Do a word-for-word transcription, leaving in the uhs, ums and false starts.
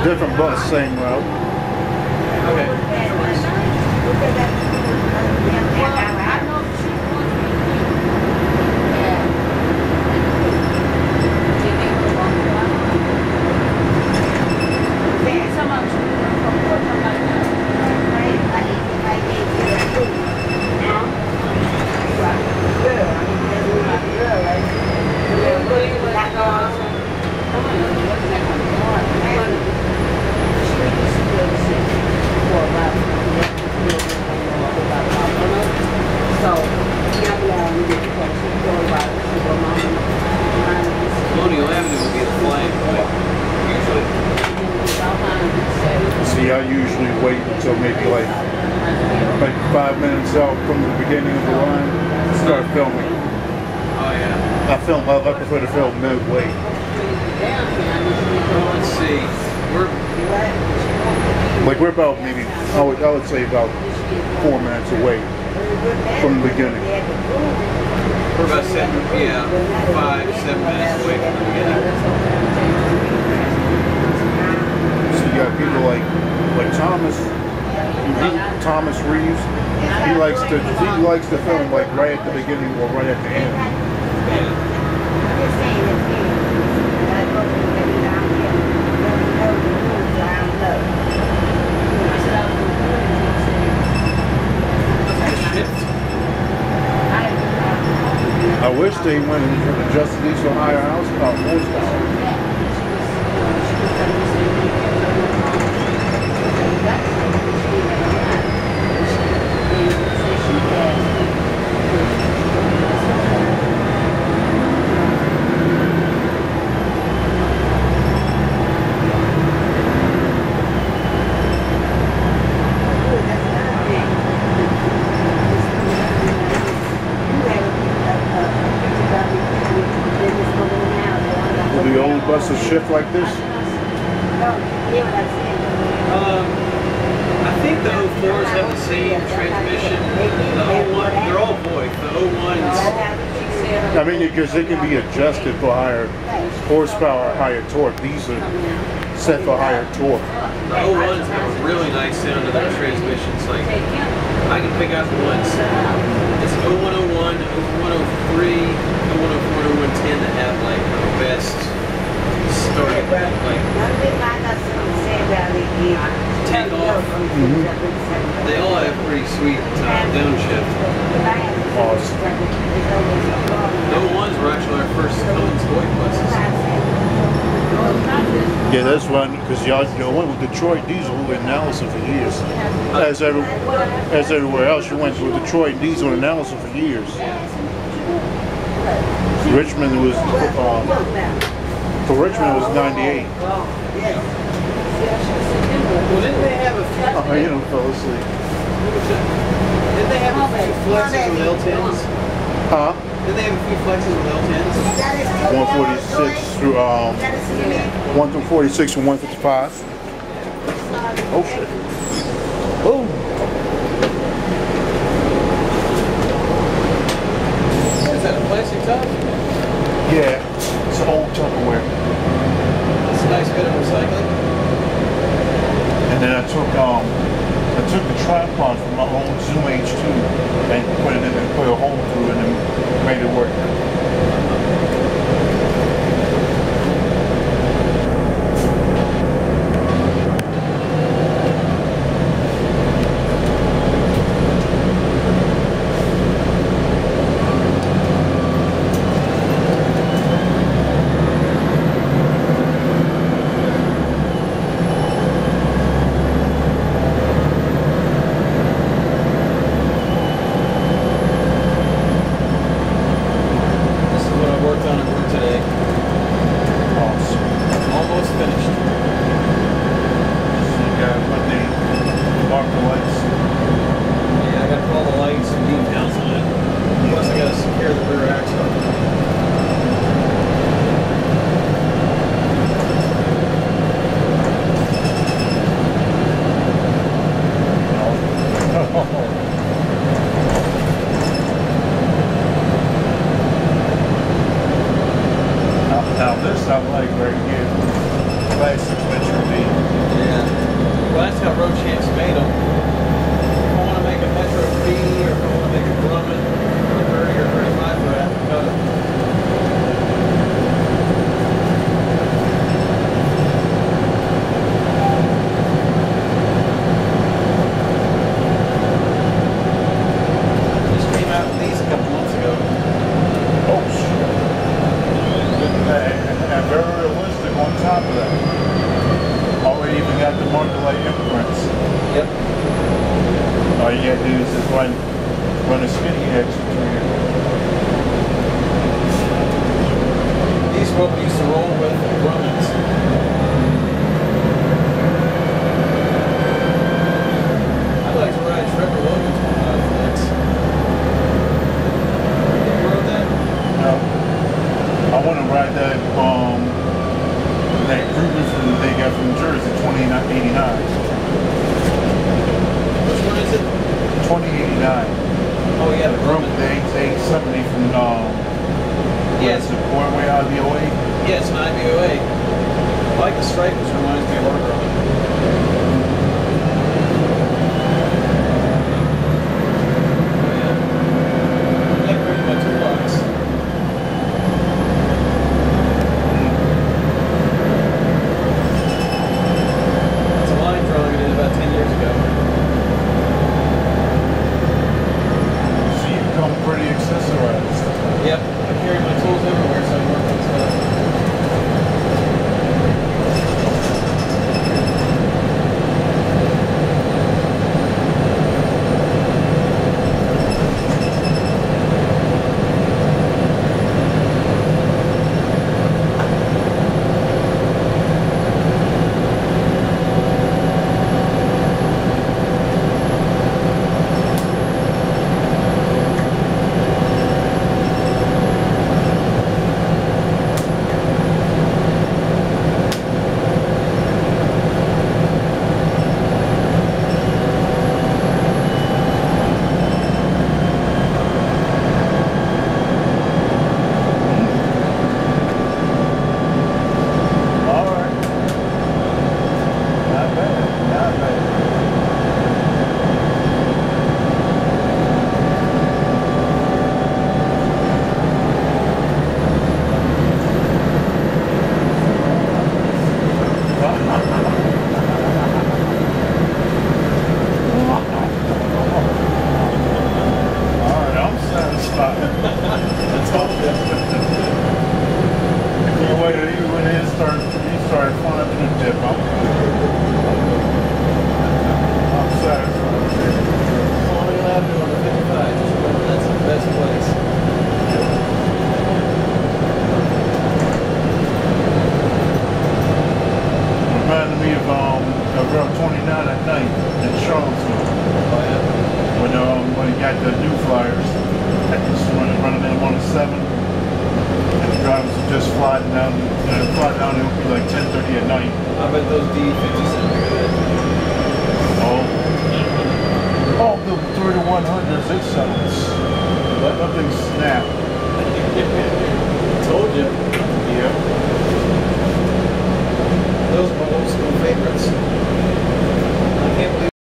Different bus, same route. Okay. See, I usually wait until maybe like like five minutes out from the beginning of the line to start filming. Oh yeah. I film. I, I prefer to film midway. Well, let's see. We're like we're about maybe I would I would say about four minutes away from the beginning. we're about seven, yeah, five, seven minutes away from the beginning. So you got people like like Thomas Thomas Reeves. He likes to he likes to film like right at the beginning or right at the end. I wish they went and adjusted these to a higher house about horsepower. Buses shift like this? Um, I think the oh fours have the same transmission. The oh one, they're all Voith. The oh ones. I mean, because they can be adjusted for higher horsepower, higher torque. These are set for higher torque. The oh ones have a really nice sound to their transmissions. Like, I can pick out the ones. It's oh one oh one, oh one oh three, oh one oh four, and oh one ten that have like the best starting, like take off. Mm-hmm. They all have pretty sweet uh, downshift. Awesome. The oh ones were actually our first Cummins Voith buses. Yeah, that's one because y'all you went with Detroit diesel in Allison for years. As every, as everywhere else, you went with Detroit diesel in Allison for years. Richmond was um, for Richmond was ninety-eight. Well, didn't they have a few? Oh, you don't fall asleep. Didn't they have a few flexes with L tens? Huh? Didn't they have a few flexes with L tens? one forty-six through um one through forty-six and one fifty-five. Oh shit. Boom. Is that a plastic top? Yeah, it's an old Tupperware. It's a nice bit of recycling. And then I took um I took the tripod from my old Zoom H two and put it in and put a hole through it and made it work. want to ride that um that Kruger's that they got from Jersey, twenty eighty-nine. Which one is it? twenty eighty-nine. Oh yeah, the Group Cummins. the eight seventy from um Yeah, it's the Boardway I B O A. Yeah, it's an I B O A. I like the stripe, which reminds me of our girl. Oh yeah. I like bringing my toolbox. It's a line drawing I did about ten years ago. So you come pretty accessorized. Yep, I carry my tools everywhere, so I work on stuff. I bet those D fifty-seven are good. Oh. Oh, the thirty-one hundreds, it sells. Let nothing snap. Told you. Yeah. Those are my old school favorites. I can't believe